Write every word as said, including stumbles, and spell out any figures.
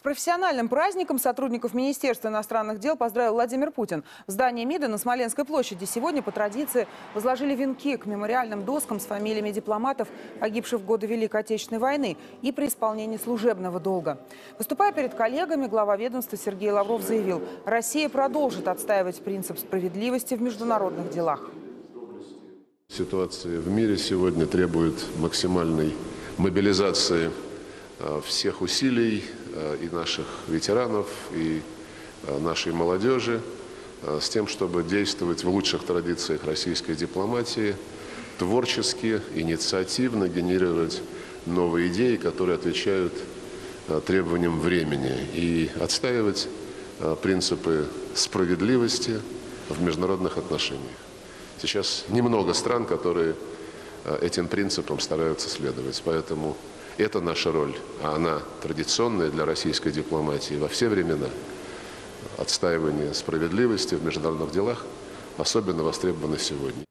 профессиональным праздником сотрудников Министерства иностранных дел поздравил Владимир Путин. В здании МИДа на Смоленской площади сегодня по традиции возложили венки к мемориальным доскам с фамилиями дипломатов, погибших в годы Великой Отечественной войны и при исполнении служебного долга. Выступая перед коллегами, глава ведомства Сергей Лавров заявил, Россия продолжит отстаивать принцип справедливости в международных делах. Ситуация в мире сегодня требует максимальной мобилизации всех усилий и наших ветеранов, и нашей молодежи с тем, чтобы действовать в лучших традициях российской дипломатии, творчески, инициативно генерировать новые идеи, которые отвечают требованиям времени, и отстаивать принципы справедливости в международных отношениях. Сейчас немного стран, которые этим принципам стараются следовать, поэтому это наша роль, а она традиционная для российской дипломатии во все времена. Отстаивание справедливости в международных делах особенно востребовано сегодня.